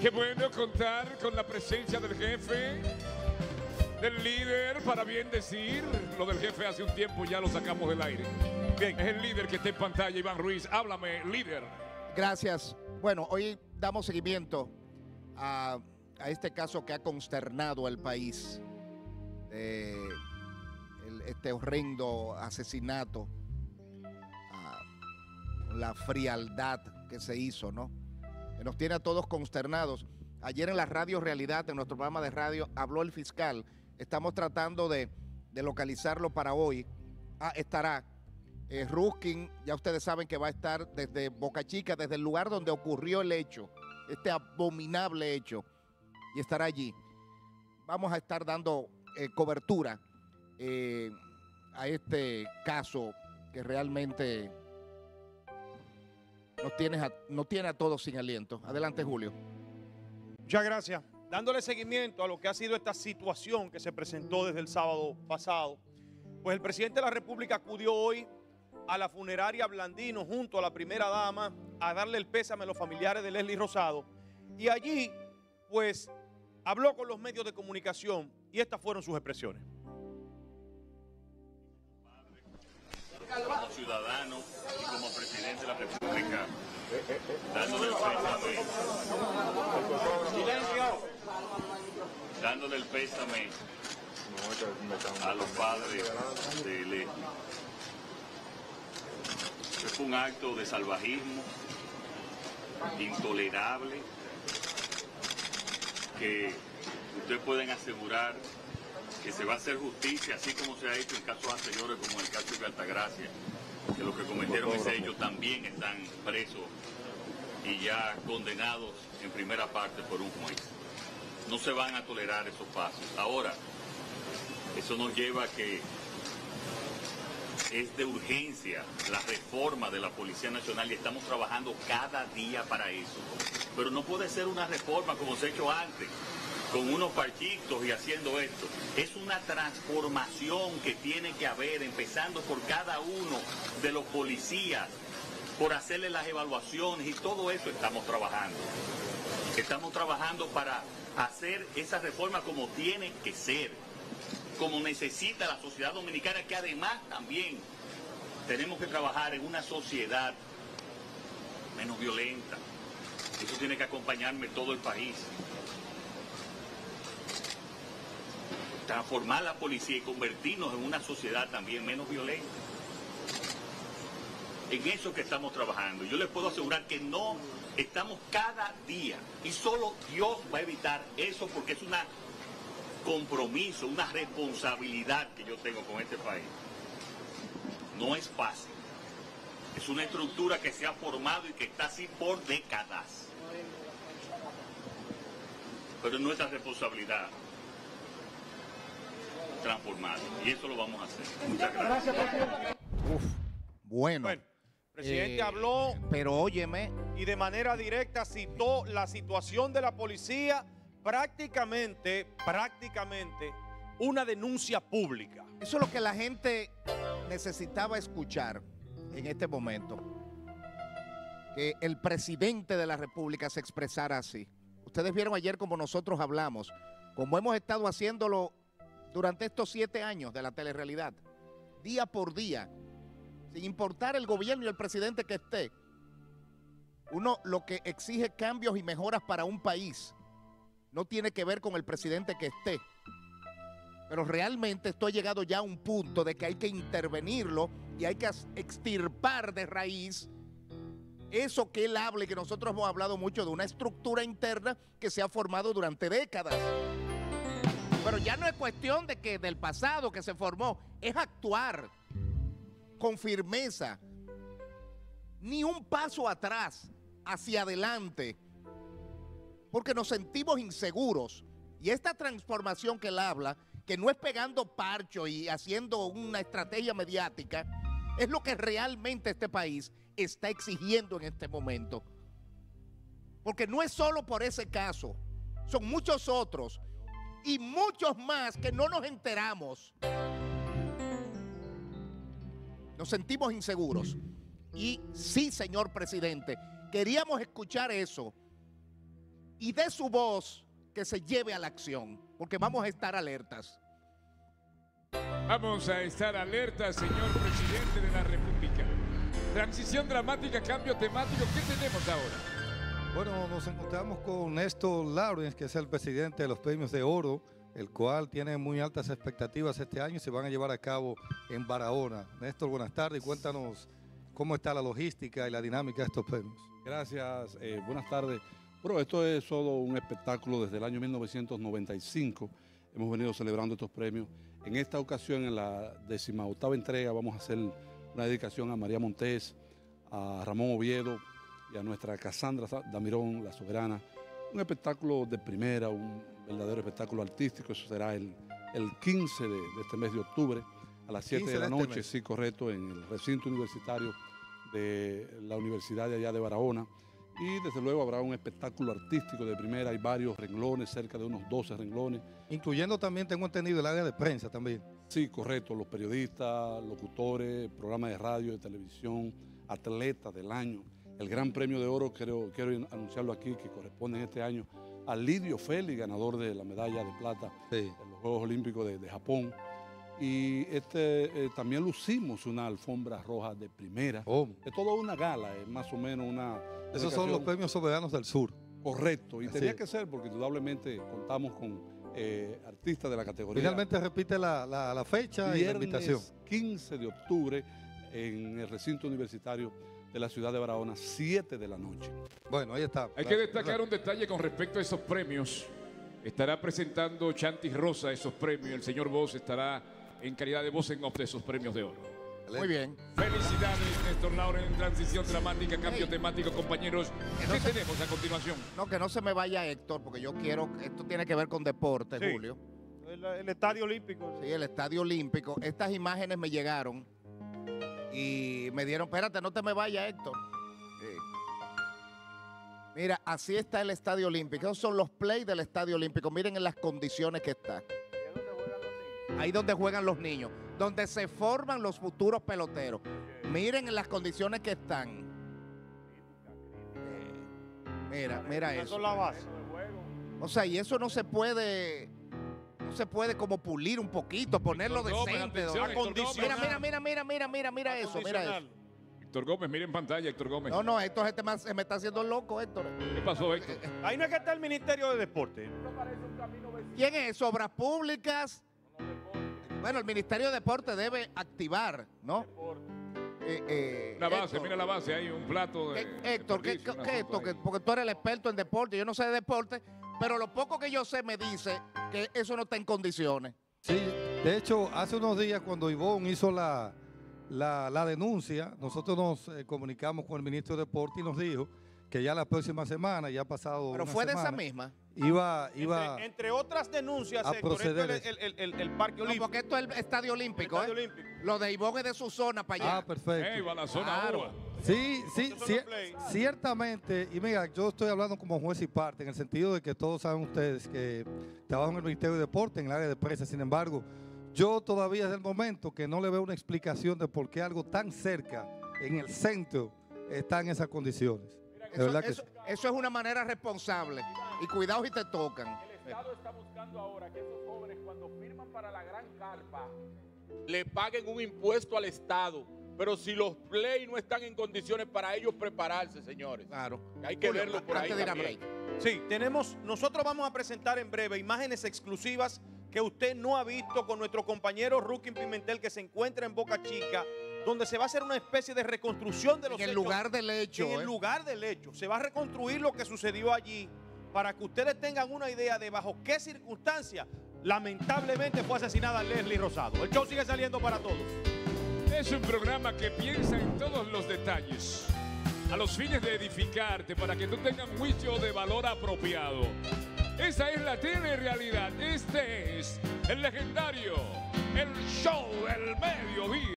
Qué bueno contar con la presencia del jefe, del líder, para bien decir. Lo del jefe hace un tiempo ya lo sacamos del aire. Bien, es el líder que está en pantalla, Iván Ruiz. Háblame, líder. Gracias. Bueno, hoy damos seguimiento a este caso que ha consternado al país. Este horrendo asesinato, la frialdad que se hizo, ¿no? Que nos tiene a todos consternados. Ayer en la Radio Realidad, en nuestro programa de radio, habló el fiscal. Estamos tratando de localizarlo para hoy. Estará Ruskin, ya ustedes saben que va a estar desde Boca Chica, desde el lugar donde ocurrió el hecho, este abominable hecho, y estará allí. Vamos a estar dando cobertura a este caso que realmente nos tiene a todos sin aliento. Adelante, Julio. Muchas gracias. Dándole seguimiento a lo que ha sido esta situación que se presentó desde el sábado pasado, pues el presidente de la República acudió hoy a la funeraria Blandino junto a la primera dama a darle el pésame a los familiares de Leslie Rosado, y allí pues habló con los medios de comunicación y estas fueron sus expresiones. Como ciudadano y como presidente de la República, dándole el pésame a los padres de Leslie. Es un acto de salvajismo intolerable que ustedes pueden asegurar que se va a hacer justicia, así como se ha hecho en casos anteriores, como en el caso de Altagracia, que los que cometieron ese hecho también están presos y ya condenados en primera parte por un juez. No se van a tolerar esos pasos. Ahora, eso nos lleva a que es de urgencia la reforma de la Policía Nacional y estamos trabajando cada día para eso. Pero no puede ser una reforma como se ha hecho antes, con unos parchitos y haciendo esto. Es una transformación que tiene que haber, empezando por cada uno de los policías, por hacerle las evaluaciones y todo eso estamos trabajando. Estamos trabajando para hacer esa reforma como tiene que ser, como necesita la sociedad dominicana, que además también tenemos que trabajar en una sociedad menos violenta. Eso tiene que acompañarme todo el país. Transformar la policía y convertirnos en una sociedad también menos violenta. En eso que estamos trabajando. Yo les puedo asegurar que no estamos cada día, y solo Dios va a evitar eso, porque es un compromiso, una responsabilidad que yo tengo con este país. No es fácil. Es una estructura que se ha formado y que está así por décadas. Pero es nuestra responsabilidad transformar, y eso lo vamos a hacer. Muchas gracias. Bueno, el presidente habló, pero óyeme, y de manera directa citó la situación de la policía, prácticamente una denuncia pública. eso es lo que la gente necesitaba escuchar en este momento. Que el presidente de la República se expresara así. Ustedes vieron ayer como nosotros hablamos, como hemos estado haciéndolo durante estos 7 años de la telerrealidad, día por día, sin importar el gobierno y el presidente que esté. Uno lo que exige cambios y mejoras para un país no tiene que ver con el presidente que esté. Pero realmente esto ha llegado ya a un punto de que hay que intervenirlo y hay que extirpar de raíz eso que él habla y que nosotros hemos hablado mucho de una estructura interna que se ha formado durante décadas. Pero ya no es cuestión de que del pasado que se formó, es actuar con firmeza, ni un paso atrás, hacia adelante, porque nos sentimos inseguros. Y esta transformación que él habla, que no es pegando parcho y haciendo una estrategia mediática, es lo que realmente este país está exigiendo en este momento. Porque no es solo por ese caso, son muchos otros y muchos más que no nos enteramos. Nos sentimos inseguros. Y sí, señor presidente, queríamos escuchar eso. y de su voz que se lleve a la acción, porque vamos a estar alertas. Vamos a estar alertas, señor presidente de la República. Transición dramática, cambio temático. ¿Qué tenemos ahora? Bueno, nos encontramos con Néstor Lawrence, que es el presidente de los Premios de Oro, el cual tiene muy altas expectativas este año y se van a llevar a cabo en Barahona. Néstor, buenas tardes. Cuéntanos cómo está la logística y la dinámica de estos premios. Gracias, buenas tardes. Bueno, esto es todo un espectáculo desde el año 1995. Hemos venido celebrando estos premios. En esta ocasión, en la 18ª entrega, vamos a hacer una dedicación a María Montés, a Ramón Oviedo y a nuestra Casandra Damirón, la soberana. Un espectáculo de primera, un verdadero espectáculo artístico. Eso será el 15 de este mes de octubre, a las 7 de la noche, sí, correcto, en el recinto universitario de la Universidad de allá de Barahona. Y desde luego habrá un espectáculo artístico de primera. Hay varios renglones, cerca de unos 12 renglones. Incluyendo también, tengo entendido, el área de prensa también. Sí, correcto. Los periodistas, locutores, programas de radio, de televisión, atletas del año. El Gran Premio de Oro, quiero anunciarlo aquí, que corresponde en este año a Lidio Félix, ganador de la medalla de plata en los Juegos Olímpicos de Japón. Y también lucimos una alfombra roja de primera. Es toda una gala, es más o menos una... Esos son los premios soberanos del sur. Correcto, y tenía que ser porque indudablemente contamos con artistas de la categoría. Finalmente repite la fecha y la invitación. 15 de octubre en el recinto universitario de la ciudad de Barahona, 7 de la noche. Bueno, ahí está. Hay que destacar un detalle con respecto a esos premios. Estará presentando Chantis Rosa esos premios. El señor Voz estará en calidad de voz en off de esos premios de oro. Muy bien. Felicidades, Néstor Lawrence, en transición dramática, cambio temático, compañeros. ¿Qué tenemos a continuación? No, que no se me vaya Héctor, porque yo quiero, esto tiene que ver con deporte, Sí. Julio. El Estadio Olímpico. Sí, el Estadio Olímpico. Estas imágenes me llegaron y me dieron, espérate, no te me vayas, Héctor. Sí. Mira, así está el Estadio Olímpico. Esos son los plays del Estadio Olímpico. Miren en las condiciones que está. Ahí donde juegan los niños, donde se forman los futuros peloteros. Miren en las condiciones que están. Mira eso. Son las bases. O sea, y eso no se puede como pulir un poquito, ponerlo decente. Mira eso. Héctor Gómez, mira en pantalla, Héctor Gómez. No, esto se me está haciendo loco, Héctor. ¿Qué pasó, Héctor? Ahí no es que está el Ministerio de Deporte. ¿Quién es? Obras Públicas. Bueno, el Ministerio de Deporte debe activar, ¿no? La base, Héctor, mira la base, hay un plato de... Héctor, ¿qué es esto? Porque tú eres el experto en deporte, yo no sé de deporte, pero lo poco que yo sé me dice que eso no está en condiciones. Sí, de hecho, hace unos días cuando Ivonne hizo la denuncia, nosotros nos comunicamos con el ministro de Deporte y nos dijo que ya la próxima semana, ya ha pasado Pero una fue de semana, esa misma. Iba Entre otras denuncias, a Héctor, proceder. esto es el Parque No, Olímpico. porque esto es el Estadio Olímpico, El Estadio ¿eh? Olímpico. Lo de Ivonne es de su zona para allá. Ah, perfecto. Va a la zona Claro. UA. Sí, Estos son los plays. ciertamente, y mira, yo estoy hablando como juez y parte, en el sentido de que todos saben ustedes que trabajo en el Ministerio de Deporte, en el área de prensa. Sin embargo, yo todavía es el momento que no le veo una explicación de por qué algo tan cerca, en el centro, está en esas condiciones. De verdad que sí. Eso es una manera responsable. Y cuidado si te tocan. El Estado está buscando ahora que esos jóvenes cuando firman para la gran carpa le paguen un impuesto al Estado. Pero si los play no están en condiciones para ellos prepararse, señores. Claro. Hay que Julio, verlo por ahí antes de ir a también. break. Sí, nosotros vamos a presentar en breve imágenes exclusivas que usted no ha visto con nuestro compañero Rookie Pimentel, que se encuentra en Boca Chica, donde se va a hacer una especie de reconstrucción de los En el hechos. lugar del hecho. En el lugar del hecho. Se va a reconstruir lo que sucedió allí para que ustedes tengan una idea de bajo qué circunstancias lamentablemente fue asesinada Leslie Rosado. El show sigue saliendo para todos. Es un programa que piensa en todos los detalles, a los fines de edificarte, para que tú tengas un juicio de valor apropiado. Esa es la telerrealidad. Este es el legendario, el show del mediodía.